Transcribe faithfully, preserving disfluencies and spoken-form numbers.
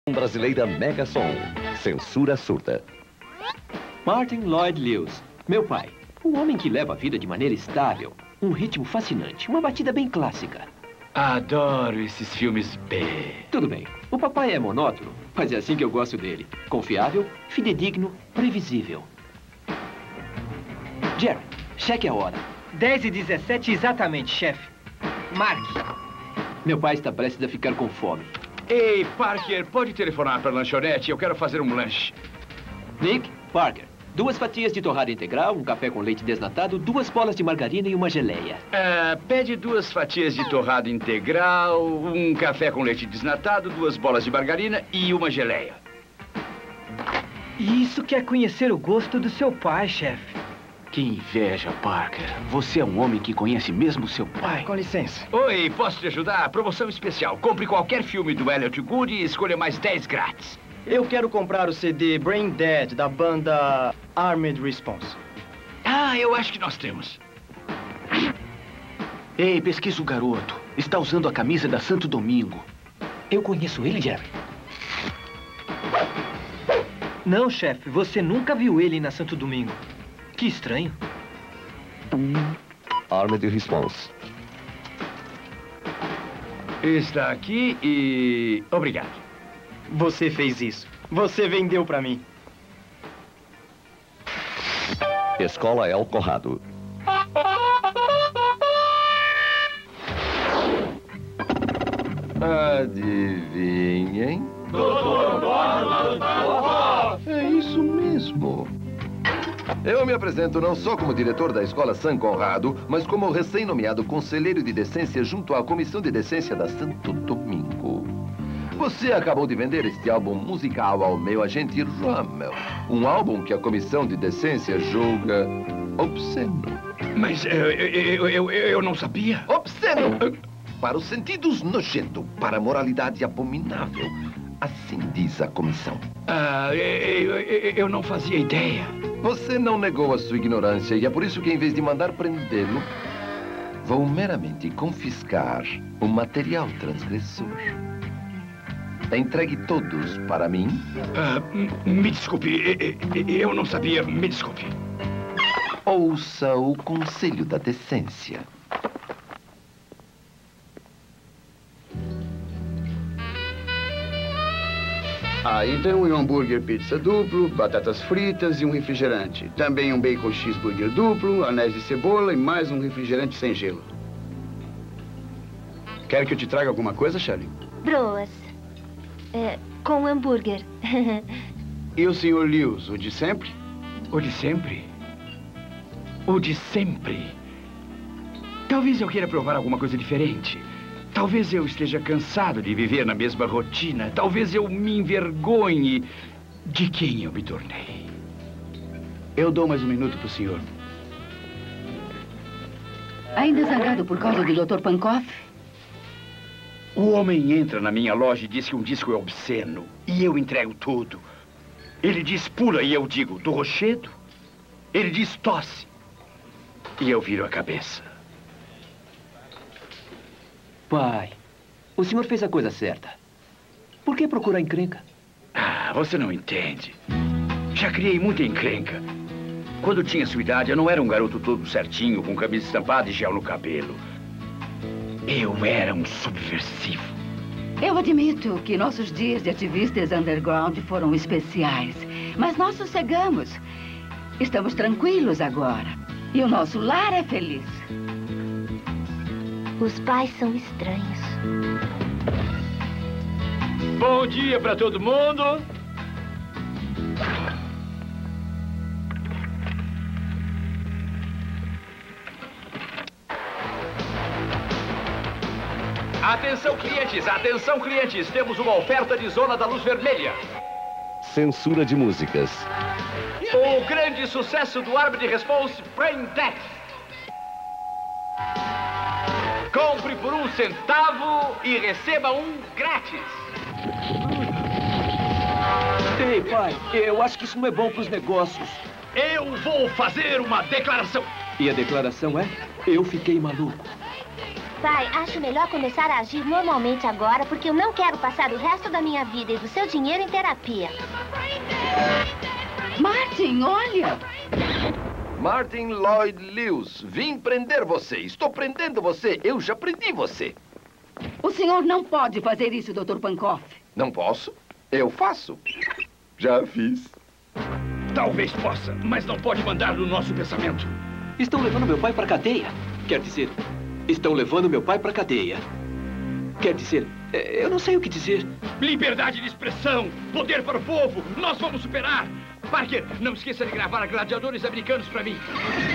Brasileira Mega Som. Censura surda. Martin Lloyd Lewis, meu pai. Um homem que leva a vida de maneira estável. Um ritmo fascinante, uma batida bem clássica. Adoro esses filmes B. Tudo bem. O papai é monótono, mas é assim que eu gosto dele. Confiável, fidedigno, previsível. Jerry, cheque a hora. dez e dezessete exatamente, chefe. Marque. Meu pai está prestes a ficar com fome. Ei, Parker, pode telefonar para a lanchonete? Eu quero fazer um lanche. Nick, Parker, duas fatias de torrada integral, um café com leite desnatado, duas bolas de margarina e uma geleia. Uh, pede duas fatias de torrada integral, um café com leite desnatado, duas bolas de margarina e uma geleia. Isso que é conhecer o gosto do seu pai, chefe. Que inveja, Parker. Você é um homem que conhece mesmo seu pai. Com licença. Oi, posso te ajudar? Promoção especial. Compre qualquer filme do Elliot Good e escolha mais dez grátis. Eu quero comprar o C D Brain Dead da banda Armed Response. Ah, eu acho que nós temos. Ei, pesquisa o garoto. Está usando a camisa da Santo Domingo. Eu conheço ele, Jerry. Não, chefe. Você nunca viu ele na Santo Domingo. Que estranho. Armed Response. Está aqui e... obrigado. Você fez isso. Você vendeu pra mim. Escola El Corrado. Adivinhem? É isso mesmo. Eu me apresento não só como diretor da Escola San Conrado, mas como recém-nomeado conselheiro de decência junto à Comissão de Decência da Santo Domingo. Você acabou de vender este álbum musical ao meu agente Rommel. Um álbum que a Comissão de Decência julga obsceno. Mas eu, eu, eu, eu não sabia. Obsceno! Para os sentidos nojento, para a moralidade abominável. Assim diz a comissão. Ah, eu, eu, eu não fazia ideia. Você não negou a sua ignorância e é por isso que, em vez de mandar prendê-lo, vou meramente confiscar o material transgressor. Entregue todos para mim. Ah, me desculpe, eu não sabia, me desculpe. Ouça o conselho da decência. Ah, então um hambúrguer pizza duplo, batatas fritas e um refrigerante. Também um bacon cheeseburger duplo, anéis de cebola e mais um refrigerante sem gelo. Quer que eu te traga alguma coisa, Shirley? Broas. É, com hambúrguer. E o senhor Lewis, o de sempre? O de sempre? O de sempre. Talvez eu queira provar alguma coisa diferente. Talvez eu esteja cansado de viver na mesma rotina. Talvez eu me envergonhe de quem eu me tornei. Eu dou mais um minuto para o senhor. Ainda zangado por causa do doutor Pankoff? O homem entra na minha loja e diz que um disco é obsceno. E eu entrego tudo. Ele diz pula e eu digo do rochedo. Ele diz tosse. E eu viro a cabeça. Pai, o senhor fez a coisa certa. Por que procurar encrenca? Ah, você não entende. Já criei muita encrenca. Quando tinha sua idade, eu não era um garoto todo certinho, com camisa estampada e gel no cabelo. Eu era um subversivo. Eu admito que nossos dias de ativistas underground foram especiais. Mas nós sossegamos. Estamos tranquilos agora. E o nosso lar é feliz. Os pais são estranhos. Bom dia para todo mundo. Atenção, clientes, atenção, clientes. Temos uma oferta de Zona da Luz Vermelha. Censura de músicas. O grande sucesso do Armed Response, Brain Dead. Compre por um centavo e receba um grátis. Ei, pai, eu acho que isso não é bom para os negócios. Eu vou fazer uma declaração. E a declaração é: eu fiquei maluco. Pai, acho melhor começar a agir normalmente agora, porque eu não quero passar o resto da minha vida e do seu dinheiro em terapia. Martin, olha! Martin Lloyd Lewis, vim prender você. Estou prendendo você. Eu já prendi você. O senhor não pode fazer isso, doutor Pankoff. Não posso? Eu faço. Já fiz. Talvez possa, mas não pode mandar no nosso pensamento. Estão levando meu pai para cadeia. Quer dizer, estão levando meu pai para cadeia. Quer dizer, eu não sei o que dizer. Liberdade de expressão, poder para o povo, nós vamos superar. Parker, não esqueça de gravar gladiadores americanos para mim.